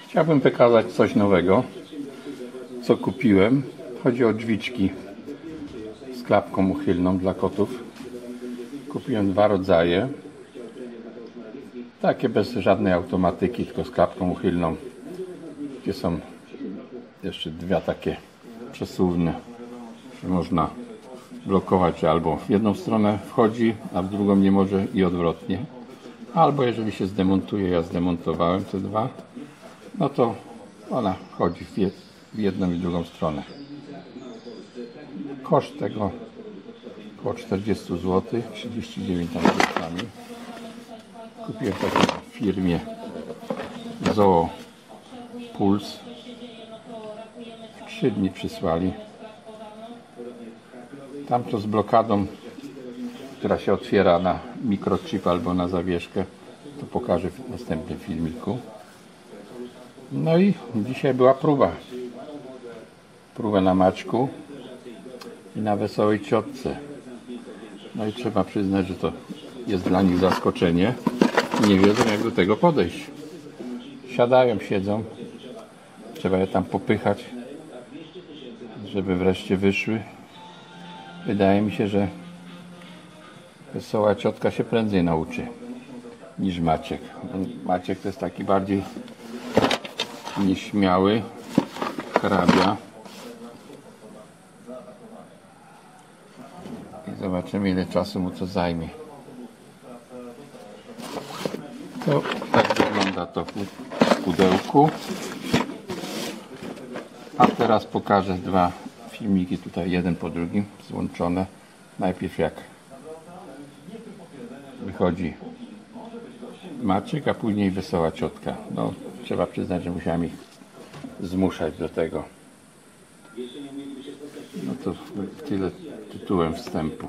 Chciałbym wykazać coś nowego, co kupiłem. Chodzi o drzwiczki z klapką uchylną dla kotów. Kupiłem dwa rodzaje. Takie bez żadnej automatyki, tylko z klapką uchylną. Gdzie są jeszcze dwie takie przesuwne, że można blokować, że albo w jedną stronę wchodzi, a w drugą nie może i odwrotnie. Albo jeżeli się zdemontuje, ja zdemontowałem te dwa, no to ona wchodzi w jedną i drugą stronę. Koszt tego około 40 zł, 39 tam groszami. Kupiłem taką w firmie Zoo Puls. 3 dni przysłali. Tamto z blokadą, która się otwiera na mikrochip albo na zawieszkę, to pokażę w następnym filmiku. No i dzisiaj była próba. Próba na Maćku i na Wesołej Ciotce. No i trzeba przyznać, że to jest dla nich zaskoczenie. Nie wiedzą, jak do tego podejść. Siadają, siedzą. Trzeba je tam popychać, żeby wreszcie wyszły. Wydaje mi się, że Wesoła Ciotka się prędzej nauczy niż Maciek. Maciek to jest taki bardziej nieśmiały, hrabia. I zobaczymy, ile czasu mu to zajmie. To tak wygląda to w pudełku. A teraz pokażę dwa filmiki tutaj, jeden po drugim, złączone. Najpierw jak wychodzi Maciek, a później Wesoła Ciotka. No, trzeba przyznać, że musiałem ich zmuszać do tego. No to tyle tytułem wstępu.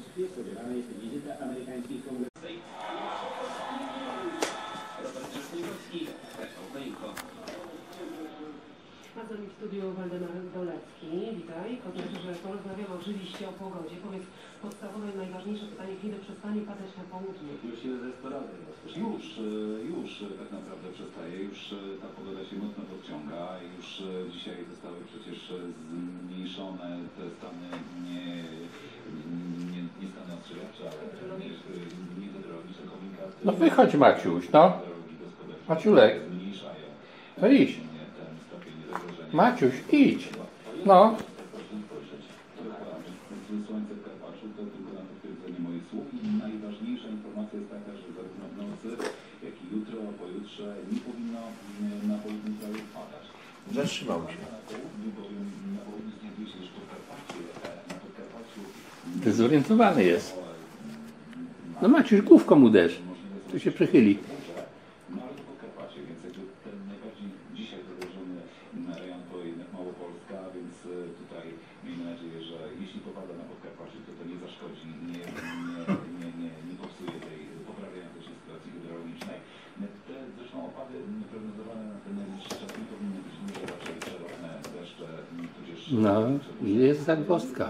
W studiu Waldemar Dolewski. Witaj. To znaczy, że porozmawiamy oczywiście o pogodzie. Powiedz podstawowe i najważniejsze pytanie, kiedy przestanie padać na południe? Właściwie ze sporady. Już tak naprawdę przestaje. Już ta pogoda się mocno podciąga. Już dzisiaj zostały przecież zmniejszone te stany nie stany ostrzegawcze, ale nie hydrologiczne komunikaty. No wychodź, Maciuś, no. Maciulek. No idź. Maciuś, idź. No. Słońce w Karpaczu to tylko na potwierdzenie moich słów. I najważniejsza informacja jest taka, że zarówno w nocy, jak i jutro, pojutrze nie powinno na południu kraju padać. Zatrzymał się. Na południu znajduje się już na Podkarpaciu. Zdezorientowany jest. No Maciuś, główką uderz. Tu się przychyli. No ale to Podkarpacie, więc jakby ten najbardziej dzisiaj zagrożony rejon to jednak Małopolska, więc tutaj miejmy nadzieję, że jeśli popada na Podkarpaciu, to nie zaszkodzi, nie popsuje tej poprawiającej się sytuacji hydrologicznej. Te zresztą opady prognozowane na ten najbliższy czas nie powinny być duże, raczej przelotne deszcze, tudzież... No, jest zagwozdka.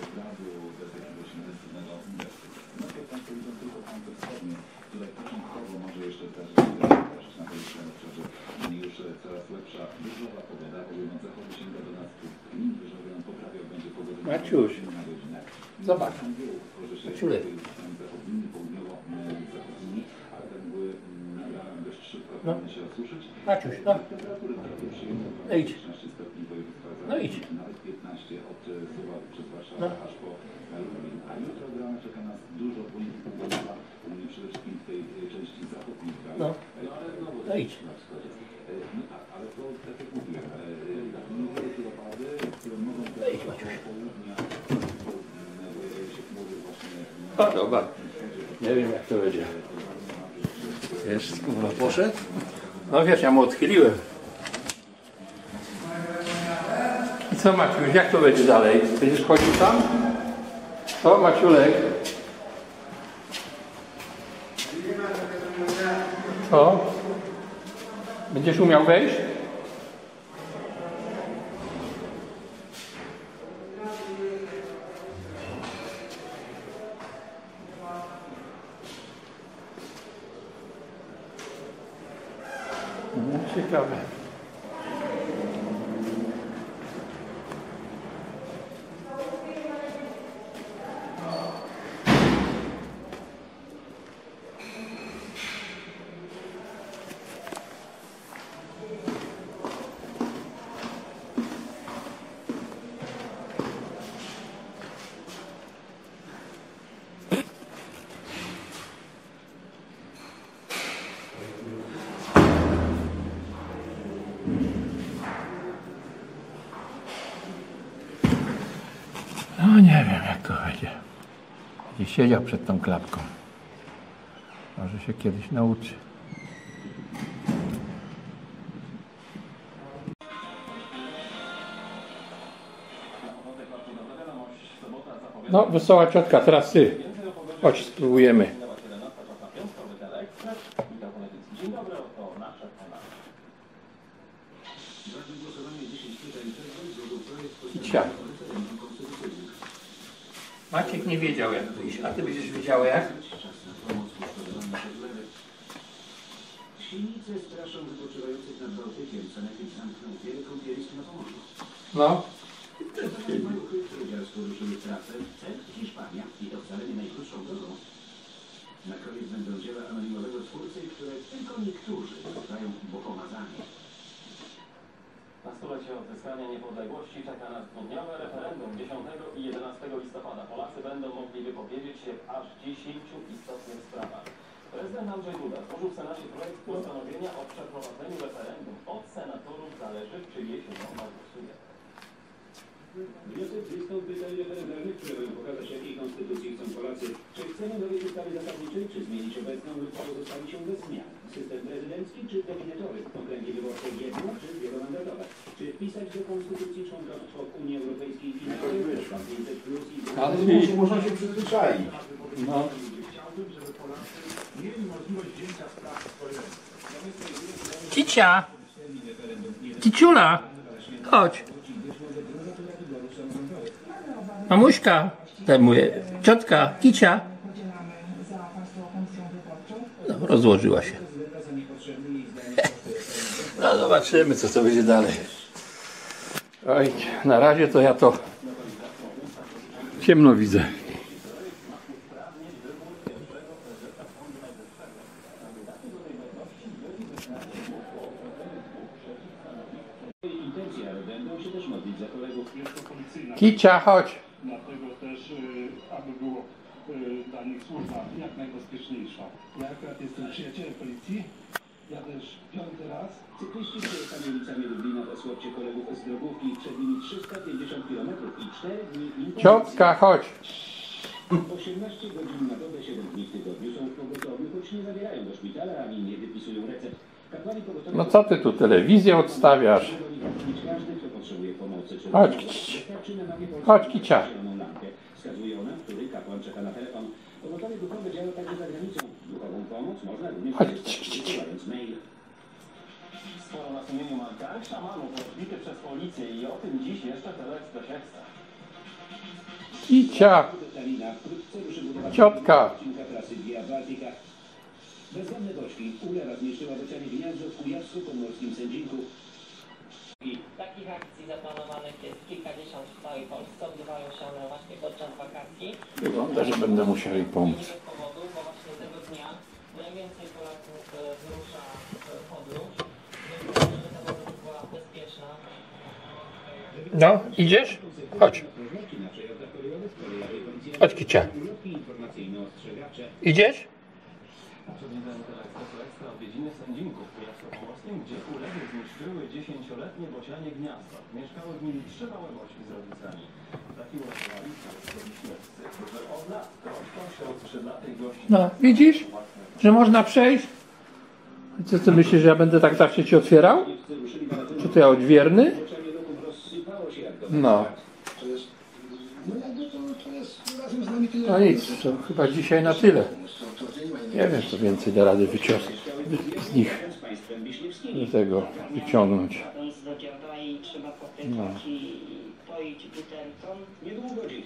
Tutaj początkowo może jeszcze zdarzyć się na tej obszarze już coraz lepsza wyżowa pogoda, bowiem od zachodu sięga do nas klin wyżowy, on poprawiał będzie pogodę Maciuś, na godzinę. zobacz. Maciulek. Zachodnimi, południowo-zachodnimi, ale te mgły nabrałem dość szybko, No. powinny się osuszyć. Maciuś, no. Temperatury takie przyjemne, No idź. 16 stopni województwa No idź. nawet 15 od Suwałk przez Warszawę No. aż po Lublin. A jutro od rana czeka nas dużo błędów pogodowa, przede wszystkim w tej części zachodniej kraju. No. No idź. No tak, ale to tak jak mówiłem, niewielkie opady, które mogą być do południa, pojawiają się chmury właśnie O, dobra. Nie wiem, jak to będzie. Jest, kurwa, poszedł? No wiesz, ja mu odchyliłem. I co, Maciuś, jak to będzie dalej? Będziesz chodził tam? Co, Maciulek? Co? Będziesz umiał wejść? No, ciekawe. nie wiem, jak to będzie. Będzie siedział przed tą klapką. Może się kiedyś nauczy. No, wesoła ciotka, teraz ty. Chodź, spróbujemy. Kicia. Maciek nie wiedział, jak wyjść, a ty będziesz wiedziała jak? Silnicy straszą wypoczywających nad Bałtykiem, co najpierw zamknął wiele kąpielisk na Pomorzu. No. Trójdzielsko ruszyły trasę cel Hiszpania i to wcale nie najkrótszą drogą. Na koniec będą dzieła anonimowego twórcy, które tylko niektórzy nazywają bohomazami. Na stulecie odzyskania niepodległości czeka nas dwudniowe referendum 10 i 11 listopada. Polacy będą mogli wypowiedzieć się w aż 10 istotnych sprawach. Prezydent Andrzej Duda złożył w Senacie projekt postanowienia o przeprowadzeniu referendum. Od senatorów zależy, czy jeśli zagłosuje. Wniosek listą pytań referendalnych, które będą pokazać, jakiej konstytucji chcą Polacy. Czy chcemy nowej ustawy zasadniczej, czy zmienić obecną lub pozostawić ją bez zmian? System prezydencki czy definitory? Okręgi wyborcze jedno czy wielomandatowe? Czy wpisać do konstytucji członkostwo w Unii Europejskiej i NATO? 500 plus i... Ale Można się przyzwyczaić. No. Chciałbym, żeby Polacy mieli możliwość wzięcia spraw w swoje ręce. Kicia! Kiciula! Chodź! Mamuśka! Ciotka! Kicia! No, rozłożyła się. No zobaczymy, co to będzie dalej. Oj, na razie to ja to ciemno widzę. Intencja, ale będą się też modlić za kolegów. Jest to policyjna. Kicia, chodź! Dlatego też, aby było dla nich służba jak najbezpieczniejsza. Ja akurat jestem przyjacielem policji. Ja też 5. raz. Cykliści przejechali ulicami Lublina w Osłopcie kolegów z drogówki. Przed nimi 350 km i 4 dni intensywy. Ciotka, chodź! 18 godzin na dobę, 7 dni w tygodniu są w pogotowiu, choć nie zabierają do szpitala ani nie wypisują recept. Kapłani pogotowia... No co ty tu telewizję odstawiasz? Każdy, kto potrzebuje pomocy, czy Chodź, wystarczy na mapie Polski chodź, Kicia. zieloną lampkę. Wskazuje ona, który kapłan czeka na telefon. Pogotowie duchowe działa także za granicą. Duchową pomoc można również Chodź, wysyłając mail. Sporo na sumieniu ma gang szamanów odbity przez policję i o tym dziś jeszcze Telexpress Ekstra. Kicia! Talina wkrótce ruszy budowa Ciotka! odcinka trasy Via Baltica. Bezdomne gości ulewa zmieszczyła bocianie gniazdo w kujawsko-pomorskim Sędzinku. Takich akcji zaplanowanych jest kilkadziesiąt w całej Polsce. Odbywają się one właśnie podczas wakacji. Wygląda, że będę musiał jej pomóc. Nie bez powodu, bo właśnie tego dnia najwięcej Polaków wyrusza w podróż. Więc żeby ta podróż była bezpieczna. No, idziesz? Chodź. Chodź, Kicia. Idziesz? Przedmiotami Telexpressu Ekstra odwiedziny Sędzinku w Kujawsko-Pomorskim, gdzie ulewy zniszczyły 10-letnie bocianie gniazdo. Mieszkały w nim 3 małe boćki z rodzicami. Taki uratowali śledcy, którzy od lat troszczą się o skrzydlatych gości. No, widzisz, że można przejść? Co ty myślisz, że ja będę tak zawsze ci otwierał? Czy to ja odwierny? No. No jakby to jest razem z nami tyle. No nic, to chyba dzisiaj na tyle. Nie wiem, co więcej da rady z nich do tego wyciągnąć. Do dzioba i trzeba popytać i poić butelką. Niedługo dzięki